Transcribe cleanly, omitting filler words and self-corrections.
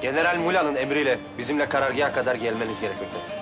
General Mula'nın emriyle bizimle karargaha kadar gelmeniz gerekmekte.